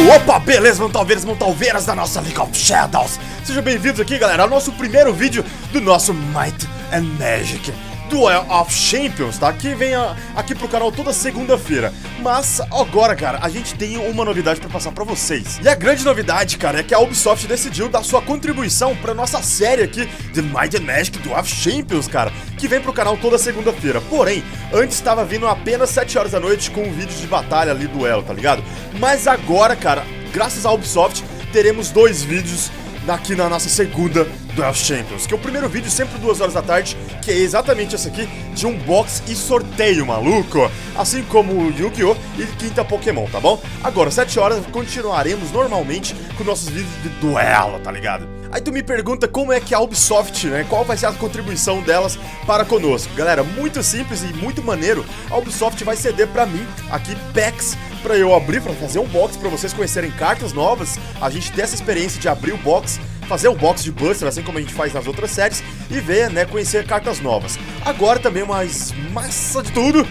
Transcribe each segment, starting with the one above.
Opa, beleza, Montalveiras da nossa League of Shadows. Sejam bem-vindos aqui, galera, ao nosso primeiro vídeo do nosso Might and Magic Duel of Champions, tá? Que vem aqui pro canal toda segunda-feira. Mas agora, cara, a gente tem uma novidade pra passar pra vocês. E a grande novidade, cara, é que a Ubisoft decidiu dar sua contribuição pra nossa série aqui de Might and Magic Duel of Champions, cara, que vem pro canal toda segunda-feira. Porém, antes estava vindo apenas 7 horas da noite com um vídeo de batalha ali, duelo, tá ligado? Mas agora, cara, graças à Ubisoft, teremos 2 vídeos aqui na nossa segunda Duel of Champions, que é o primeiro vídeo sempre 2 horas da tarde, que é exatamente esse aqui, de unbox e sorteio, maluco, assim como o Yu-Gi-Oh! E quinta Pokémon, tá bom? Agora, 7 horas, continuaremos normalmente com nossos vídeos de duelo, tá ligado? Aí tu me pergunta como é que a Ubisoft, né, qual vai ser a contribuição delas para conosco. Galera, muito simples e muito maneiro, a Ubisoft vai ceder pra mim, aqui, packs, pra eu abrir, pra fazer um box, pra vocês conhecerem cartas novas, a gente ter essa experiência de abrir o box, fazer um box de Buster, assim como a gente faz nas outras séries, e ver, né, conhecer cartas novas. Agora também, mais massa de tudo,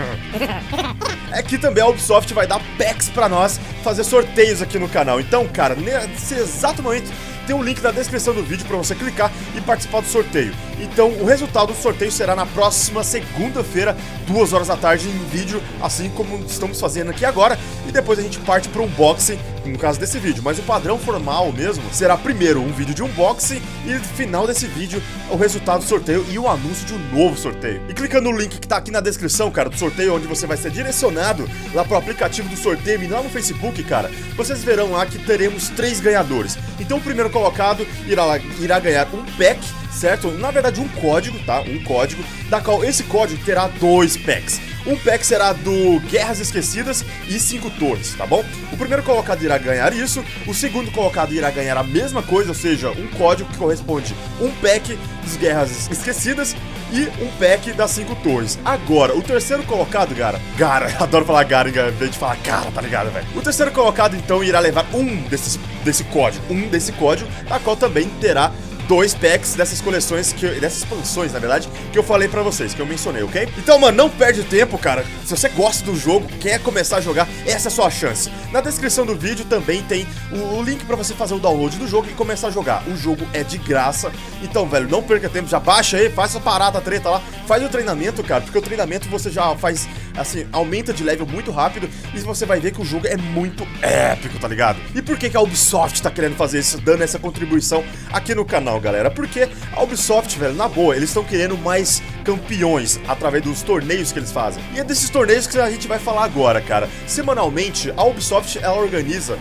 é que também a Ubisoft vai dar packs pra nós fazer sorteios aqui no canal. Então, cara, nesse exato momento, tem um link na descrição do vídeo pra você clicar e participar do sorteio. Então, o resultado do sorteio será na próxima segunda-feira, 2 horas da tarde, em vídeo, assim como estamos fazendo aqui agora. E depois a gente parte para um unboxing, no caso desse vídeo. Mas o padrão formal mesmo será primeiro um vídeo de unboxing e no final desse vídeo o resultado do sorteio e o anúncio de um novo sorteio. E clicando no link que tá aqui na descrição, cara, do sorteio, onde você vai ser direcionado lá pro aplicativo do sorteio e lá no Facebook, cara, vocês verão lá que teremos 3 ganhadores. Então o primeiro colocado irá ganhar um pack, certo? Na verdade um código, tá? Um código, da qual esse código terá 2 packs. Um pack será do Guerras Esquecidas e 5 Torres, tá bom? O primeiro colocado irá ganhar isso, o segundo colocado irá ganhar a mesma coisa, ou seja, um código que corresponde um pack dos Guerras Esquecidas e um pack das 5 Torres. Agora, o terceiro colocado, Gara, adoro falar Gara em vez de falar cara, tá ligado, velho? O terceiro colocado, então, irá levar desse código, a qual também terá 2 packs dessas coleções, dessas expansões, na verdade, que eu falei pra vocês, que eu mencionei, ok? Então, mano, não perde tempo, cara. Se você gosta do jogo, quer começar a jogar, essa é a sua chance. Na descrição do vídeo também tem o link pra você fazer o download do jogo e começar a jogar. O jogo é de graça, então, velho, não perca tempo, já baixa aí, faz essa parada treta lá, faz o treinamento, cara, porque o treinamento você já faz, assim, aumenta de level muito rápido e você vai ver que o jogo é muito épico, tá ligado? E por que a Ubisoft tá querendo fazer isso, dando essa contribuição aqui no canal, galera? Porque a Ubisoft, velho, na boa, eles estão querendo mais campeões através dos torneios que eles fazem. E é desses torneios que a gente vai falar agora, cara. Semanalmente, a Ubisoft, ela organiza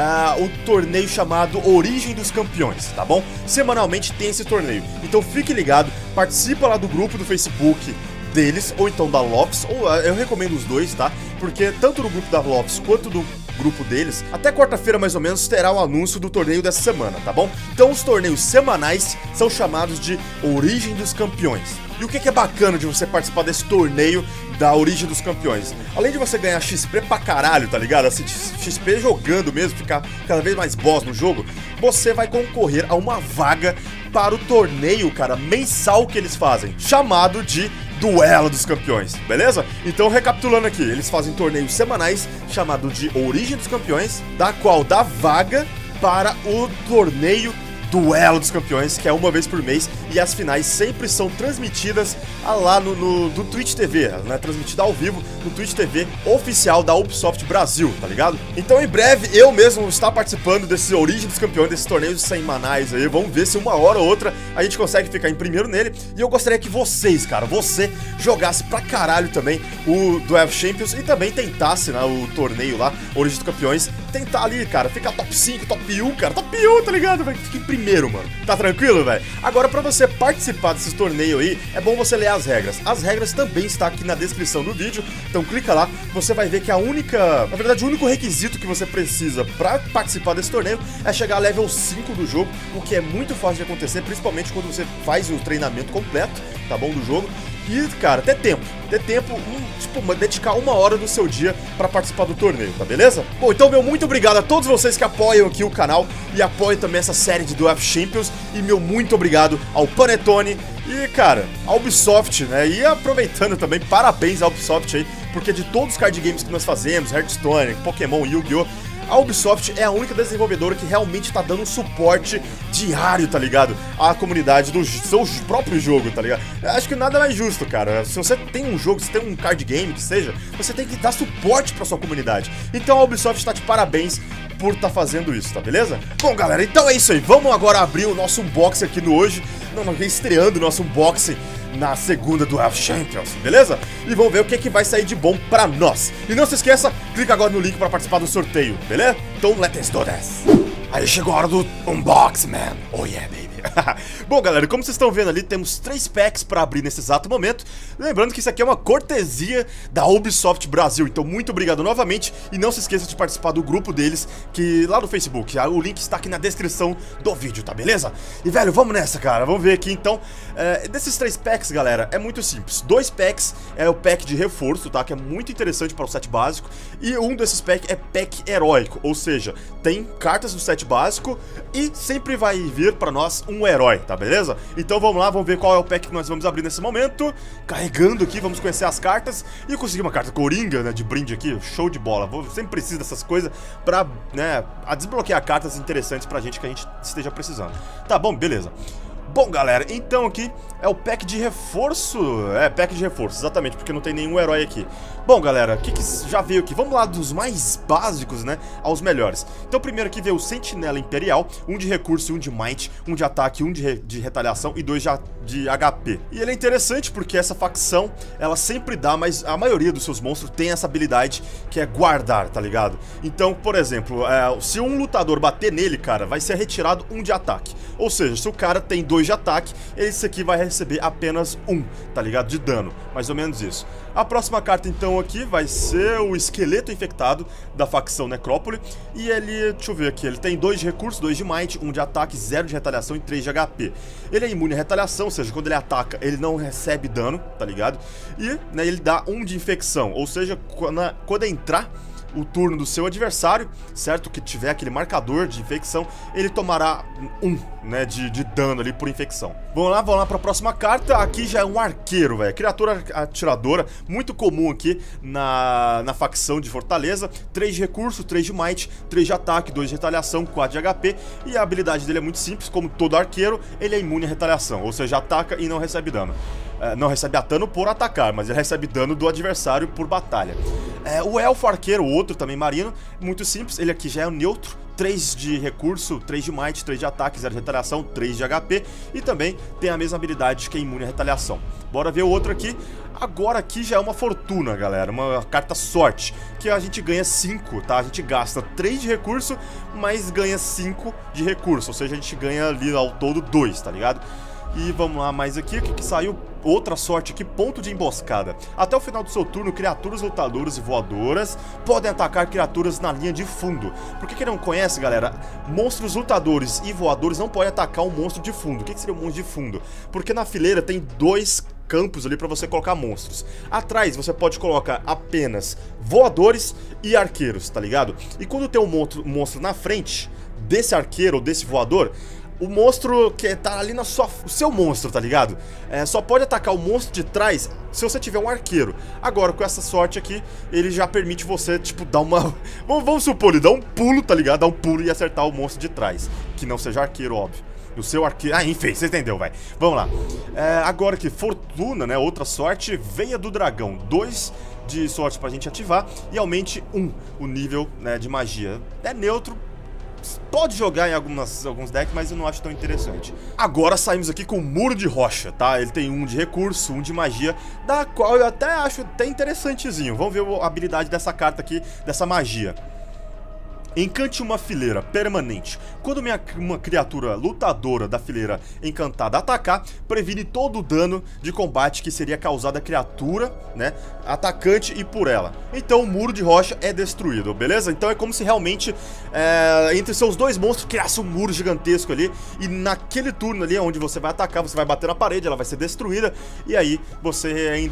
o torneio chamado Origem dos Campeões, tá bom? Semanalmente tem esse torneio. Então fique ligado, participa lá do grupo do Facebook deles, ou então da Lofts, ou eu recomendo os dois, tá? Porque tanto no grupo da Lofts quanto do grupo deles, até quarta-feira mais ou menos terá o anúncio do torneio dessa semana, tá bom? Então os torneios semanais são chamados de Origem dos Campeões. E o que é bacana de você participar desse torneio da Origem dos Campeões? Além de você ganhar XP pra caralho, tá ligado? Assim, XP jogando mesmo, ficar cada vez mais boss no jogo, você vai concorrer a uma vaga para o torneio, cara, mensal que eles fazem, chamado de Duelo dos Campeões, beleza? Então, recapitulando aqui, eles fazem torneios semanais chamado de Origem dos Campeões, da qual dá vaga para o torneio Duelo dos Campeões, que é uma vez por mês, e as finais sempre são transmitidas lá no Twitch TV, né? Transmitida ao vivo no Twitch TV oficial da Ubisoft Brasil, tá ligado? Então em breve eu mesmo vou estar participando desse Origem dos Campeões, desses torneios semanais aí, vamos ver se uma hora ou outra a gente consegue ficar em primeiro nele, e eu gostaria que vocês, cara, você jogasse pra caralho também o Duel of Champions e também tentasse, né, o torneio lá, Origem dos Campeões, tentar ali, cara, ficar top 5, top 1, cara, top 1, tá ligado? Fica em primeiro, mano. Tá tranquilo, velho? Agora, pra você participar desses torneios aí, é bom você ler as regras. As regras também estão aqui na descrição do vídeo, então clica lá, você vai ver que a única... Na verdade, o único requisito que você precisa pra participar desse torneio é chegar a level 5 do jogo, o que é muito fácil de acontecer, principalmente quando você faz o treinamento completo, tá bom, do jogo. E, cara, ter tempo, tipo, dedicar 1 hora do seu dia pra participar do torneio, tá beleza? Bom, então, meu muito obrigado a todos vocês que apoiam aqui o canal e apoiam também essa série de Duel of Champions, e meu muito obrigado ao Panetone e, cara, a Ubisoft, né? E aproveitando também, parabéns à Ubisoft aí, porque de todos os card games que nós fazemos, Hearthstone, Pokémon, Yu-Gi-Oh!, a Ubisoft é a única desenvolvedora que realmente tá dando suporte diário, tá ligado? À comunidade do seu próprio jogo, tá ligado? Eu acho que nada mais justo, cara. Se você tem um jogo, se tem um card game, que seja, você tem que dar suporte pra sua comunidade. Então a Ubisoft tá de parabéns por tá fazendo isso, tá beleza? Bom, galera, então é isso aí. Vamos agora abrir o nosso unboxing aqui no hoje. Não, estreando o nosso unboxing na segunda do Elf Champions, beleza? E vamos ver o que vai sair de bom pra nós. E não se esqueça, clica agora no link pra participar do sorteio, beleza? Então, let's do this. Aí chegou a hora do unboxing, man. Oh yeah, baby. Bom, galera, como vocês estão vendo ali, temos 3 packs pra abrir nesse exato momento. Lembrando que isso aqui é uma cortesia da Ubisoft Brasil. Então, muito obrigado novamente. E não se esqueça de participar do grupo deles, que lá no Facebook. O link está aqui na descrição do vídeo, tá beleza? E, velho, vamos nessa, cara. Vamos ver aqui, então. Desses 3 packs, galera, é muito simples. 2 packs é o pack de reforço, tá? Que é muito interessante para o set básico. E um desses packs é pack heróico. Ou seja, tem cartas do set básico e sempre vai vir para nós um herói, tá beleza? Então vamos lá, vamos ver qual é o pack que nós vamos abrir nesse momento. Carregando aqui, vamos conhecer as cartas. E conseguir uma carta coringa, né, de brinde aqui, show de bola. Sempre preciso dessas coisas pra, né, desbloquear cartas interessantes pra gente que a gente esteja precisando. Tá bom, beleza. Bom, galera, então aqui é o pack de reforço. Pack de reforço, exatamente, porque não tem nenhum herói aqui. Bom, galera, o que já veio aqui? Vamos lá dos mais básicos, né, aos melhores. Então primeiro aqui veio o Sentinela Imperial, um de recurso e um de might, um de ataque, um de retaliação e 2 de HP. E ele é interessante porque essa facção, ela sempre dá, mas a maioria dos seus monstros tem essa habilidade que é guardar, tá ligado? Então, por exemplo, se um lutador bater nele, cara, vai ser retirado 1 de ataque. Ou seja, se o cara tem 2 de ataque, esse aqui vai receber apenas 1, tá ligado? De dano, mais ou menos isso. A próxima carta, então, aqui vai ser o Esqueleto Infectado da facção Necrópole. E ele, deixa eu ver aqui, ele tem 2 de recurso, 2 de might, 1 de ataque, 0 de retaliação e 3 de HP. Ele é imune à retaliação, ou seja, quando ele ataca, ele não recebe dano, tá ligado? E, né, ele dá 1 de infecção, ou seja, quando entrar o turno do seu adversário, certo? Que tiver aquele marcador de infecção, ele tomará 1, né, de dano ali por infecção. Vamos lá para a próxima carta. Aqui já é um arqueiro, velho. Criatura atiradora, muito comum aqui na facção de Fortaleza. 3 de recurso, 3 de might, 3 de ataque, 2 de retaliação, 4 de HP. E a habilidade dele é muito simples, como todo arqueiro, ele é imune à retaliação, ou seja, ataca e não recebe dano. Não recebe dano por atacar, mas ele recebe dano do adversário por batalha. O Elfo Arqueiro, outro também marino, muito simples, ele aqui já é um neutro. 3 de recurso, 3 de might, 3 de ataque, 0 de retaliação, 3 de HP. E também tem a mesma habilidade que é imune à retaliação. Bora ver o outro aqui. Agora aqui já é uma fortuna, galera, uma carta sorte, que a gente ganha 5, tá? A gente gasta 3 de recurso, mas ganha 5 de recurso. Ou seja, a gente ganha ali ao todo 2, tá ligado? E vamos lá, mais aqui, o que saiu? Outra sorte aqui, ponto de emboscada. Até o final do seu turno, criaturas lutadoras e voadoras podem atacar criaturas na linha de fundo. Por que não conhece, galera? Monstros lutadores e voadores não podem atacar um monstro de fundo. O que seria um monstro de fundo? Porque na fileira tem 2 campos ali pra você colocar monstros. Atrás você pode colocar apenas voadores e arqueiros, tá ligado? E quando tem um monstro na frente desse arqueiro ou desse voador, o monstro que tá ali o seu monstro, tá ligado? Só pode atacar o monstro de trás se você tiver um arqueiro. Agora, com essa sorte aqui, ele já permite você, tipo, dar uma... Vamos supor, ele dá um pulo, tá ligado? Dá um pulo e acertar o monstro de trás. Que não seja arqueiro, óbvio. O seu arqueiro... enfim, você entendeu, vai. Vamos lá. Agora aqui, fortuna, né? Outra sorte, Veia do Dragão. 2 de sorte pra gente ativar e aumente 1 o nível, né, de magia. É neutro. Pode jogar em alguns decks, mas eu não acho tão interessante. Agora saímos aqui com o Muro de Rocha, tá? Ele tem 1 de recurso, 1 de magia, da qual eu até acho interessantezinho. Vamos ver a habilidade dessa carta aqui, dessa magia. Encante uma fileira permanente. Quando uma criatura lutadora da fileira encantada atacar, previne todo o dano de combate que seria causado à criatura, né, atacante e por ela. Então o muro de rocha é destruído, beleza? Então é como se realmente entre seus 2 monstros criasse um muro gigantesco ali. E naquele turno ali onde você vai atacar, você vai bater na parede, ela vai ser destruída. E aí você ainda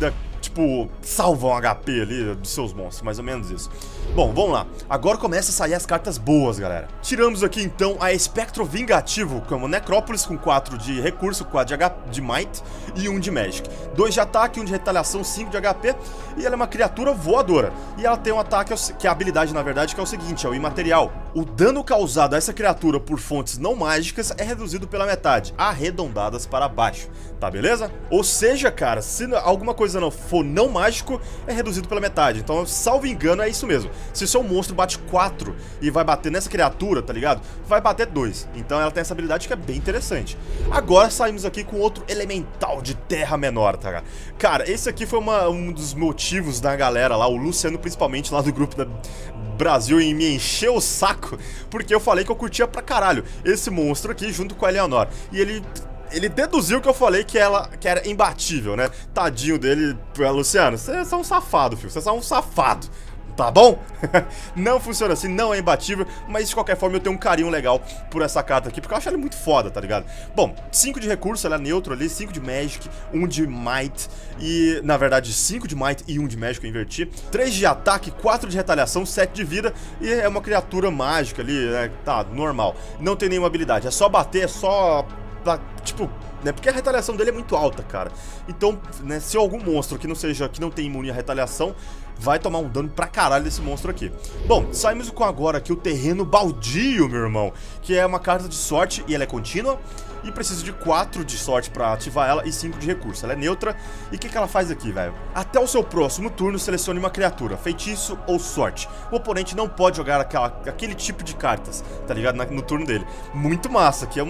tipo, salvam HP ali dos seus monstros, mais ou menos isso. Bom, vamos lá. Agora começa a sair as cartas boas, galera. Tiramos aqui, então, a Espectro Vingativo, como Necrópolis, com 4 de recurso, 4 de Might e 1 de Magic. 2 de ataque, 1 de retaliação, 5 de HP. E ela é uma criatura voadora. E ela tem um ataque, que é a habilidade, na verdade, que é o seguinte, é o imaterial. O dano causado a essa criatura por fontes não mágicas é reduzido pela metade, arredondadas para baixo, tá beleza? Ou seja, cara, se alguma coisa não for não mágico, é reduzido pela metade. Então, salvo engano, é isso mesmo. Se o seu monstro bate 4 e vai bater nessa criatura, tá ligado? Vai bater 2. Então ela tem essa habilidade que é bem interessante. Agora saímos aqui com outro elemental de terra menor, tá, cara? Cara, esse aqui foi um dos motivos da galera lá, o Luciano principalmente, lá do grupo da Brasil, e me encheu o saco, porque eu falei que eu curtia pra caralho esse monstro aqui junto com a Eleanor. E ele deduziu que eu falei que era imbatível, né? Tadinho dele, Luciano, você é um safado, filho, você é um safado. Tá bom? Não funciona assim, não é imbatível, mas de qualquer forma eu tenho um carinho legal por essa carta aqui, porque eu acho ela muito foda, tá ligado? Bom, 5 de recurso, ela é neutro ali, 5 de Magic, 1 de Might e, na verdade, 5 de Might e 1 de Magic eu inverti, 3 de ataque, 4 de retaliação, 7 de vida e é uma criatura mágica ali, né? Tá, normal. Não tem nenhuma habilidade, é só bater, é só, tipo... né, porque a retaliação dele é muito alta, cara. Então, né, se algum monstro que não tem imune à retaliação, vai tomar um dano pra caralho desse monstro aqui. Bom, saímos com agora aqui o Terreno Baldio, meu irmão, que é uma carta de sorte e ela é contínua. E preciso de 4 de sorte pra ativar ela e 5 de recurso. Ela é neutra. E o que ela faz aqui, velho? Até o seu próximo turno, selecione uma criatura, feitiço ou sorte. O oponente não pode jogar aquele tipo de cartas, tá ligado? No turno dele. Muito massa, que é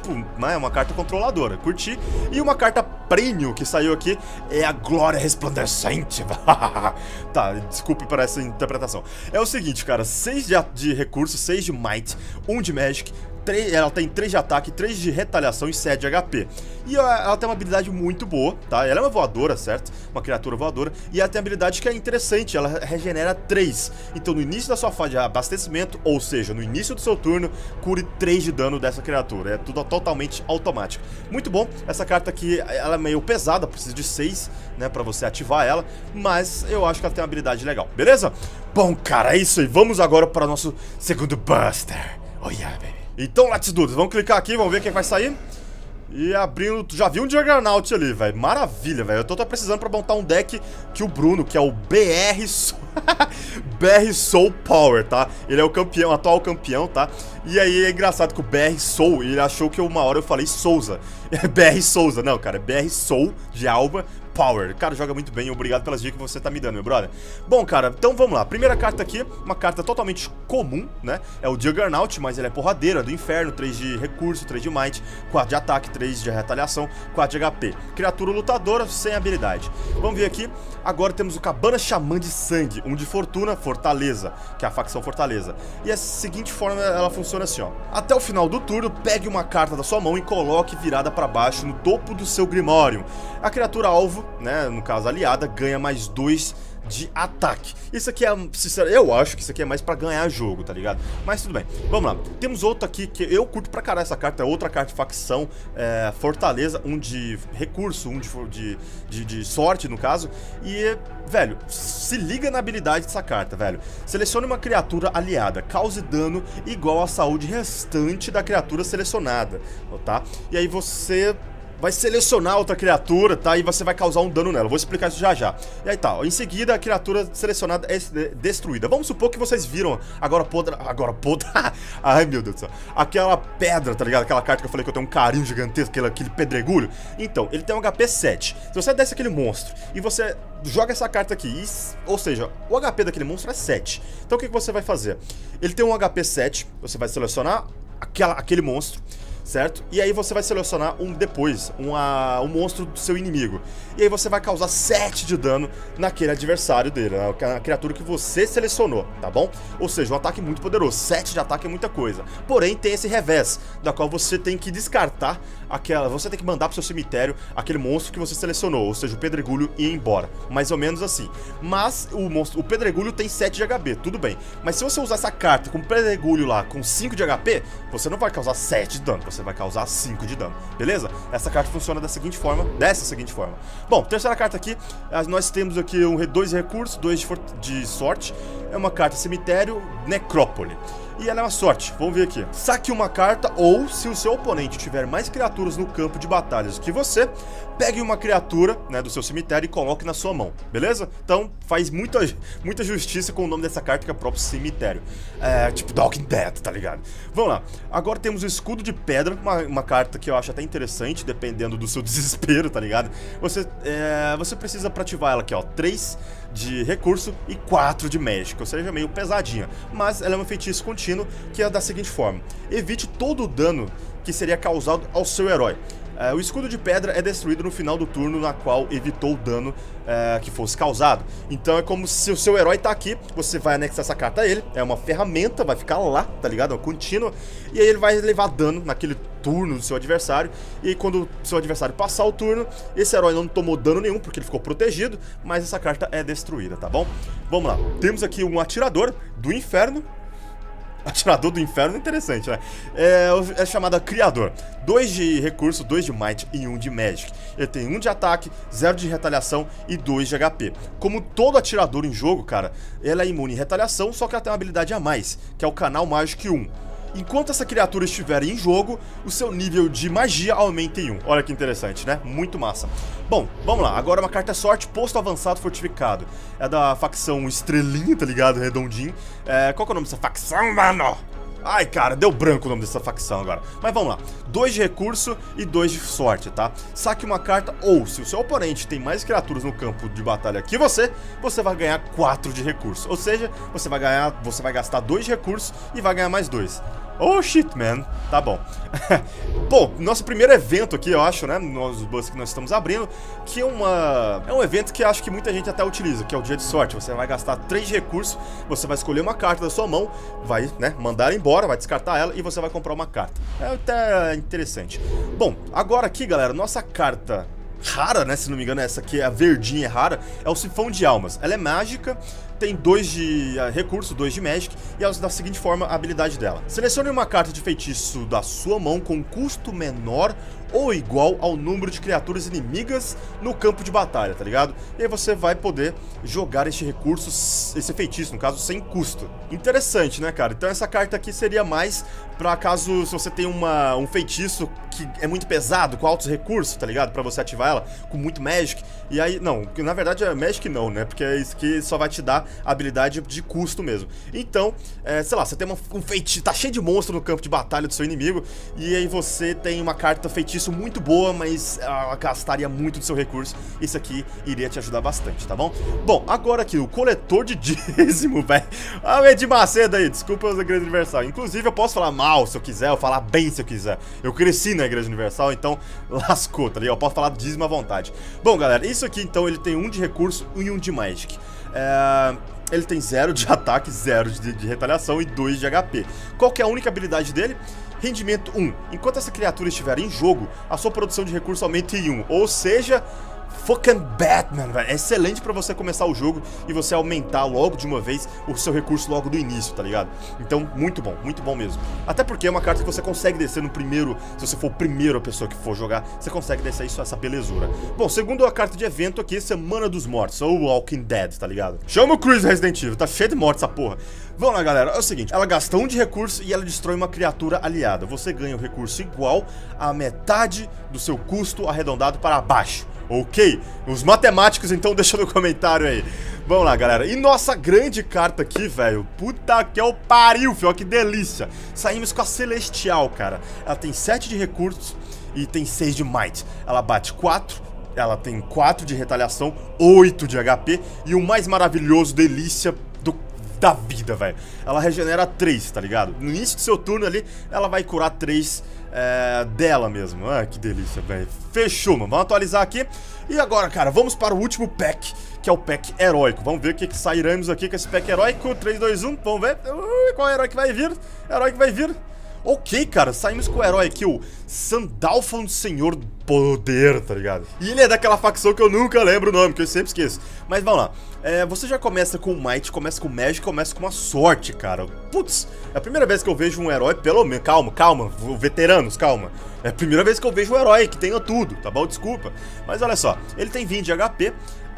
uma carta controladora. Curti. E uma carta premium que saiu aqui é a Glória Resplandecente. Tá, desculpe por essa interpretação. É o seguinte, cara, 6 de recurso, 6 de Might, 1 de Magic. Ela tem 3 de ataque, 3 de retaliação e 7 de HP. E ela tem uma habilidade muito boa, tá? Ela é uma voadora, certo? Uma criatura voadora. E ela tem uma habilidade que é interessante, ela regenera 3. Então no início da sua fase de abastecimento, ou seja, no início do seu turno, cure 3 de dano dessa criatura. É tudo totalmente automático. Muito bom. Essa carta aqui, ela é meio pesada, precisa de 6, né, pra você ativar ela. Mas eu acho que ela tem uma habilidade legal, beleza? Bom, cara, é isso aí. Vamos agora para o nosso segundo Buster. Oh yeah, baby. Então, Let's do this. Vamos clicar aqui, vamos ver o que vai sair. E abrindo... Já vi um Juggernaut ali, velho. Maravilha, velho. Eu tô precisando pra montar um deck que o Bruno, que é o BR Soul Power, tá? Ele é o campeão, o atual campeão, tá? E aí é engraçado que o BR Soul, ele achou que uma hora eu falei Souza. É BR Souza. Não, cara, é BR Soul de Alba Power. Cara, joga muito bem, obrigado pelas dicas que você tá me dando, meu brother. Bom, cara, então vamos lá. Primeira carta aqui, uma carta totalmente comum, né? É o Juggernaut, mas ele é porradeira do inferno, 3 de recurso, 3 de Might, 4 de ataque, 3 de retaliação, 4 de HP. Criatura lutadora, sem habilidade. Vamos ver aqui. Agora temos o Cabana Xamã de Sangue, 1 de Fortuna, Fortaleza, que é a facção Fortaleza. E a seguinte forma ela funciona assim, ó. Até o final do turno, pegue uma carta da sua mão e coloque virada pra baixo no topo do seu Grimório. A criatura alvo, né, no caso aliada, ganha mais 2 de ataque. Isso aqui é, sinceramente, eu acho que isso aqui é mais pra ganhar jogo, tá ligado? Mas tudo bem, vamos lá. Temos outro aqui que eu curto pra caralho essa carta, é outra carta de facção, Fortaleza, 1 de recurso, 1 de sorte, no caso. E, velho, se liga na habilidade dessa carta, velho. Selecione uma criatura aliada, cause dano igual à saúde restante da criatura selecionada, tá? E aí você vai selecionar outra criatura, tá? E você vai causar um dano nela. Vou explicar isso já já. E aí tá, ó. Em seguida a criatura selecionada é destruída. Vamos supor que vocês viram agora podre... Ai, meu Deus do céu. Aquela pedra, tá ligado? Aquela carta que eu falei que eu tenho um carinho gigantesco, aquele pedregulho. Então, ele tem um HP 7. Se você desce aquele monstro e você joga essa carta aqui, ou seja, o HP daquele monstro é 7. Então o que você vai fazer? Ele tem um HP 7, você vai selecionar aquele monstro, certo? E aí você vai selecionar um monstro do seu inimigo. E aí você vai causar 7 de dano naquele adversário dele, a criatura que você selecionou, tá bom? Ou seja, um ataque muito poderoso, 7 de ataque é muita coisa. Porém, tem esse revés, da qual você tem que matar aquela... Você tem que mandar pro seu cemitério aquele monstro que você selecionou, ou seja, o pedregulho ir embora. Mais ou menos assim. Mas o pedregulho tem 7 de HP, tudo bem. Mas se você usar essa carta com o pedregulho lá com 5 de HP, você não vai causar 7 de dano, você vai causar 5 de dano, beleza? Essa carta funciona dessa seguinte forma. Bom, terceira carta aqui, nós temos aqui 2 recursos, 2 de sorte. É uma carta cemitério, necrópole. E ela é uma sorte, vamos ver aqui. Saque uma carta ou, se o seu oponente tiver mais criaturas no campo de batalhas que você, pegue uma criatura, né, do seu cemitério e coloque na sua mão, beleza? Então faz muita justiça com o nome dessa carta, que é o próprio cemitério. É tipo The Walking Dead, tá ligado? Vamos lá. Agora temos o escudo de pedra, uma carta que eu acho até interessante, dependendo do seu desespero, tá ligado? Você precisa pra ativar ela aqui, ó, 3 de recurso e 4 de mágica, ou seja, meio pesadinha. Mas ela é um feitiço contínuo, que é da seguinte forma: evite todo o dano que seria causado ao seu herói. O escudo de pedra é destruído no final do turno na qual evitou o dano que fosse causado. Então é como se o seu herói tá aqui, você vai anexar essa carta a ele, é uma ferramenta, vai ficar lá, tá ligado? É uma contínua, e aí ele vai levar dano naquele turno do seu adversário, e aí quando o seu adversário passar o turno, esse herói não tomou dano nenhum, porque ele ficou protegido, mas essa carta é destruída, tá bom? Vamos lá, temos aqui um atirador do inferno. Atirador do inferno é interessante, né? É chamada Criador. 2 de recurso, 2 de might e 1 de magic. Ele tem 1 de ataque, 0 de retaliação e 2 de HP. Como todo atirador em jogo, cara, ela é imune em retaliação, só que ela tem uma habilidade a mais, que é o canal Magic 1. Enquanto essa criatura estiver em jogo, o seu nível de magia aumenta em 1. Olha que interessante, né? Muito massa. Bom, vamos lá. Agora uma carta sorte, posto avançado fortificado. É da facção Estrelinha, tá ligado? Redondinho. Qual que é o nome dessa facção, mano? Ai, cara, deu branco o nome dessa facção agora. Mas vamos lá. 2 de recurso e 2 de sorte, tá? Saque uma carta ou, se o seu oponente tem mais criaturas no campo de batalha que você vai ganhar 4 de recurso. Ou seja, você vai gastar 2 de recurso e vai ganhar mais 2. Oh, shit, man. Tá bom. Bom, nosso primeiro evento aqui, eu acho, né, nos busts que nós estamos abrindo, que é um evento que acho que muita gente até utiliza, que é o dia de sorte. Você vai gastar 3 de recurso, você vai escolher uma carta da sua mão, vai, né, mandar embora, vai descartar ela e você vai comprar uma carta. É até interessante. Bom, agora aqui, galera, nossa carta rara, né, se não me engano, essa aqui, a verdinha é rara, é o Sifão de Almas. Ela é mágica, tem 2 de recurso, 2 de magic, e é da seguinte forma a habilidade dela: selecione uma carta de feitiço da sua mão com custo menor ou igual ao número de criaturas inimigas no campo de batalha, tá ligado? E aí você vai poder jogar este recurso, esse feitiço, no caso, sem custo. Interessante, né, cara? Então essa carta aqui seria mais pra caso, se você tem um feitiço que é muito pesado, com altos recursos, tá ligado? Pra você ativar ela com muito magic. E aí, não, na verdade é magic não, né? Porque é isso que só vai te dar a habilidade de custo mesmo. Então, sei lá, você tem um feitiço, tá cheio de monstro no campo de batalha do seu inimigo, e aí você tem uma carta feitiço muito boa, mas gastaria muito do seu recurso. Isso aqui iria te ajudar bastante, tá bom? Bom, agora aqui, o coletor de dízimo, velho. Ah, o Ed Macedo aí, desculpa a Igreja Universal. Inclusive, eu posso falar mal se eu quiser, eu falar bem se eu quiser. Eu cresci na Igreja Universal, então lascou, tá ligado? Eu posso falar dízimo à vontade. Bom, galera, isso aqui, então, ele tem 1 de recurso e 1 de magic. Ele tem 0 de ataque, 0 de retaliação e 2 de HP. Qual que é a única habilidade dele? Rendimento 1. Enquanto essa criatura estiver em jogo, a sua produção de recurso aumenta em 1. Ou seja, fucking Batman, velho. É excelente pra você começar o jogo e você aumentar logo de uma vez o seu recurso logo do início, tá ligado? Então, muito bom mesmo. Até porque é uma carta que você consegue descer no primeiro, se você for o primeiro a pessoa que for jogar, você consegue descer isso, essa belezura. Bom, segundo a carta de evento aqui, Semana dos Mortos, ou Walking Dead, tá ligado? Chama o Chris Resident Evil, tá cheio de mortes essa porra. Vamos lá, galera, é o seguinte, ela gasta 1 de recurso e ela destrói uma criatura aliada. Você ganha o recurso igual a metade do seu custo arredondado para baixo. Ok? Os matemáticos, então, deixa no comentário aí. Vamos lá, galera. E nossa grande carta aqui, velho. Puta que é o pariu, filho. Que delícia. Saímos com a Celestial, cara. Ela tem 7 de recursos e tem 6 de might. Ela bate 4. Ela tem 4 de retaliação, 8 de HP. E o mais maravilhoso, delícia da vida, velho. Ela regenera 3, tá ligado? No início do seu turno ali, ela vai curar 3 dela mesmo. Ah, que delícia, velho. Fechou, mano. Vamos atualizar aqui. E agora, cara, vamos para o último pack, que é o pack heróico. Vamos ver o que sairemos aqui com esse pack heróico. 3, 2, 1, vamos ver. Qual é o herói que vai vir? Herói que vai vir. Ok, cara, saímos com o herói aqui, o Sandalphon Senhor Poder, tá ligado? E ele é daquela facção que eu nunca lembro o nome, que eu sempre esqueço. Mas vamos lá. Você já começa com o Might, começa com o Magic, começa com uma sorte, cara. Putz, é a primeira vez que eu vejo um herói, pelo menos... Calma, veteranos, calma. É a primeira vez que eu vejo um herói que tenha tudo, tá bom? Desculpa. Mas olha só, ele tem 20 de HP...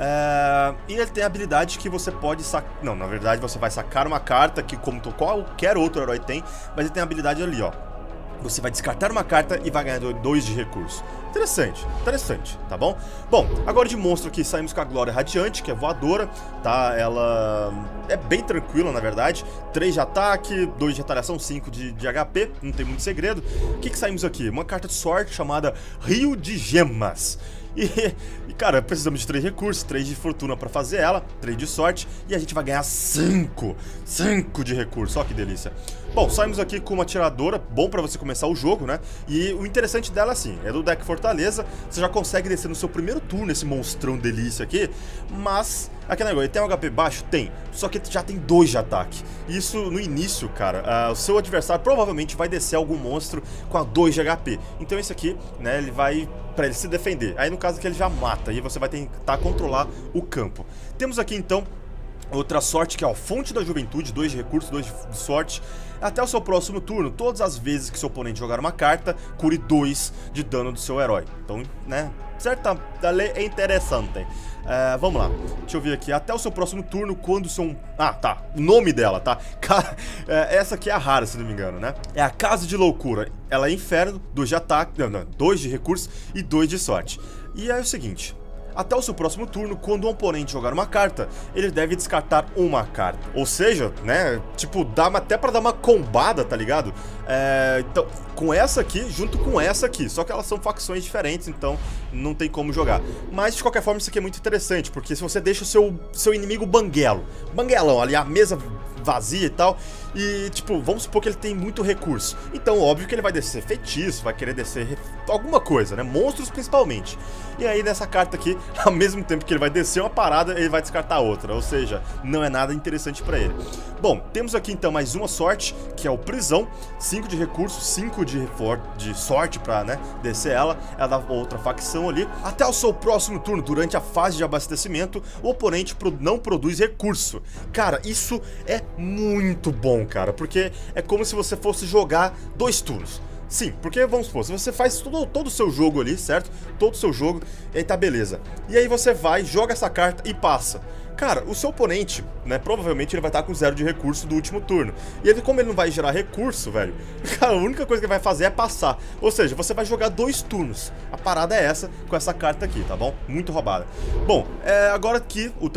e ele tem a habilidade que você pode sacar... Não, na verdade você vai sacar uma carta que como qualquer outro herói tem, mas ele tem a habilidade ali, ó. Você vai descartar uma carta e vai ganhar 2 de recurso. Interessante, tá bom? Bom, agora de monstro aqui saímos com a Glória Radiante, que é voadora, tá? Ela é bem tranquila, na verdade. 3 de ataque, 2 de retaliação, 5 de HP, não tem muito segredo. O que saímos aqui? Uma carta de sorte chamada Rio de Gemas. E, cara, precisamos de 3 recursos, 3 de fortuna pra fazer ela, 3 de sorte, e a gente vai ganhar 5 de recursos, ó que delícia. Bom, saímos aqui com uma atiradora, bom pra você começar o jogo, né? E o interessante dela, assim, é do deck Fortaleza, você já consegue descer no seu primeiro turno esse monstrão delícia aqui, mas... Aquele negócio, ele tem um HP baixo? Tem, só que já tem 2 de ataque. Isso no início, cara, o seu adversário provavelmente vai descer algum monstro com a 2 de HP. Então esse aqui, né, ele vai pra ele se defender. Aí no caso que ele já mata, e você vai tentar controlar o campo. Temos aqui então outra sorte que é a Fonte da Juventude, 2 de recurso, 2 de sorte. Até o seu próximo turno, todas as vezes que seu oponente jogar uma carta, cure 2 de dano do seu herói. Então, né, certa lei é interessante. Vamos lá, deixa eu ver aqui. Até o seu próximo turno, quando são... Ah, tá, o nome dela, tá? Essa aqui é a rara, se não me engano, né? É a Casa de Loucura. Ela é inferno, 2 de ataque, não, 2 de recurso e 2 de sorte. E é o seguinte... Até o seu próximo turno, quando um oponente jogar uma carta, ele deve descartar uma carta. Ou seja, né, tipo, dá até pra dar uma combada, tá ligado? Então, com essa aqui, junto com essa aqui. Só que elas são facções diferentes, então não tem como jogar. Mas, de qualquer forma, isso aqui é muito interessante, porque se você deixa o seu inimigo banguelão, ali, a mesa vazia e tal, e, tipo, vamos supor que ele tem muito recurso. Então, óbvio que ele vai descer feitiço, vai querer descer alguma coisa, né? Monstros, principalmente. E aí, nessa carta aqui, ao mesmo tempo que ele vai descer uma parada, ele vai descartar outra. Ou seja, não é nada interessante pra ele. Bom, temos aqui, então, mais uma sorte, que é o Prisão. 5 de recurso, 5 de sorte pra, né, descer ela. É da outra facção ali. Até o seu próximo turno, durante a fase de abastecimento, o oponente não produz recurso. Cara, isso é muito bom, cara, porque é como se você fosse jogar 2 turnos. Sim, porque vamos supor, se você faz todo o seu jogo ali, certo? Todo o seu jogo, e aí tá beleza. E aí você vai, joga essa carta e passa. Cara, o seu oponente, né, provavelmente ele vai estar com 0 de recurso do último turno. E ele, como ele não vai gerar recurso, velho, cara, a única coisa que ele vai fazer é passar. Ou seja, você vai jogar 2 turnos. A parada é essa, com essa carta aqui, tá bom? Muito roubada. Bom, agora aqui o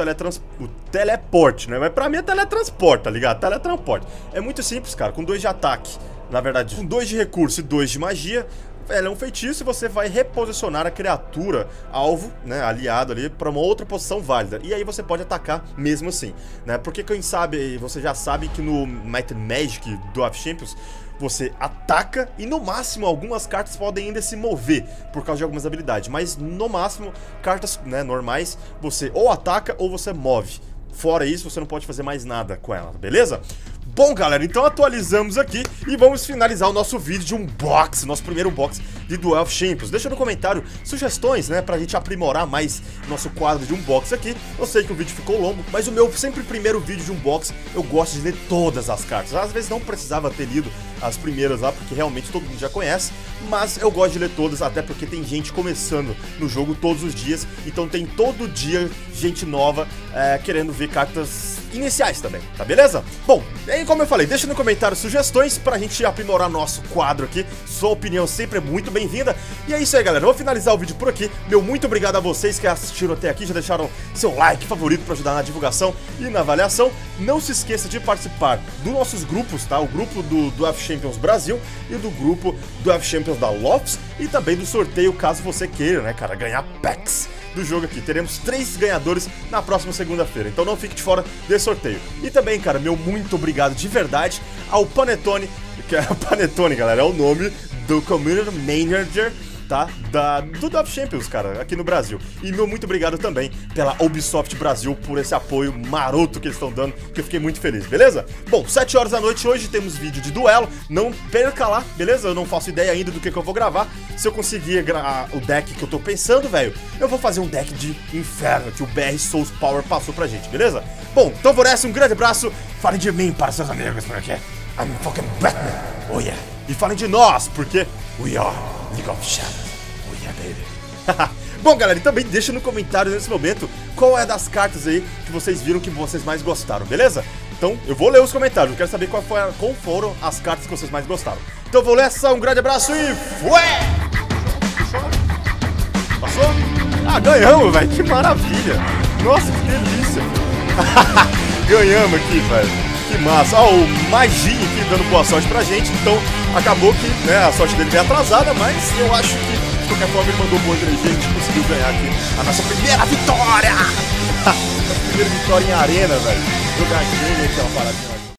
teleporte, né? Mas pra mim é teletransporte, tá ligado? Teletransporte. É muito simples, cara, com 2 de ataque. Na verdade, com 2 de recurso e 2 de magia, ela é um feitiço e você vai reposicionar a criatura alvo, né, aliado ali, para uma outra posição válida. E aí você pode atacar mesmo assim, né? Porque quem sabe, você já sabe que no Might and Magic do of Champions, você ataca e no máximo algumas cartas podem ainda se mover por causa de algumas habilidades. Mas no máximo, cartas, né, normais, você ou ataca ou você move. Fora isso, você não pode fazer mais nada com ela, beleza? Bom, galera, então atualizamos aqui e vamos finalizar o nosso vídeo de unboxing, nosso primeiro unboxing de Duel of Champions. Deixa no comentário sugestões, né, pra gente aprimorar mais nosso quadro de unboxing aqui. Eu sei que o vídeo ficou longo, mas o meu sempre primeiro vídeo de unboxing, eu gosto de ler todas as cartas. Às vezes não precisava ter lido as primeiras lá, porque realmente todo mundo já conhece, mas eu gosto de ler todas, até porque tem gente começando no jogo todos os dias, então tem todo dia gente nova querendo ver cartas iniciais também, tá beleza? Bom, e como eu falei, deixa no comentário sugestões pra gente aprimorar nosso quadro aqui. Sua opinião sempre é muito bem-vinda. E é isso aí, galera, eu vou finalizar o vídeo por aqui. Meu muito obrigado a vocês que assistiram até aqui, já deixaram seu like favorito pra ajudar na divulgação e na avaliação. Não se esqueça de participar dos nossos grupos, tá? O grupo do F Champions Brasil e do grupo do F Champions da Lofts, e também do sorteio, caso você queira, né, cara, ganhar packs do jogo aqui. Teremos 3 ganhadores na próxima segunda-feira, então não fique de fora desse sorteio. E também, cara, meu muito obrigado de verdade ao Panetone, que é Panetone, galera, é o nome do Community Manager tá? Do Off Champions, cara, aqui no Brasil. E meu muito obrigado também pela Ubisoft Brasil por esse apoio maroto que eles estão dando, que eu fiquei muito feliz, beleza? Bom, 7 horas da noite hoje temos vídeo de duelo, não perca lá, beleza? Eu não faço ideia ainda do que eu vou gravar. Se eu conseguir o deck que eu tô pensando, velho, eu vou fazer um deck de inferno que o BR Souls Power passou pra gente, beleza? Bom, então por essa, um grande abraço, falem de mim para seus amigos, porque I'm fucking Batman, oh yeah. E falem de nós, porque we are League of Shadows, oh yeah, baby. Bom, galera, e também deixa no comentário nesse momento qual é das cartas aí que vocês viram que vocês mais gostaram, beleza? Então, eu vou ler os comentários, eu quero saber qual foram as cartas que vocês mais gostaram. Então eu vou ler essa, um grande abraço e fui! Passou? Ah, ganhamos, velho, que maravilha! Nossa, que delícia! Ganhamos aqui, velho. Que massa. Ó, o Maginho aqui dando boa sorte pra gente. Então, acabou que, né, a sorte dele veio atrasada, mas eu acho que, de qualquer forma, ele mandou boa energia e a gente conseguiu ganhar aqui a nossa primeira vitória! Nossa primeira vitória em arena, velho. Jogar aqui, aquela paradinha lá.